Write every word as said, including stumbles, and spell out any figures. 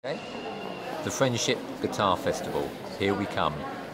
Okay. The Friendship Guitar Festival. Here we come.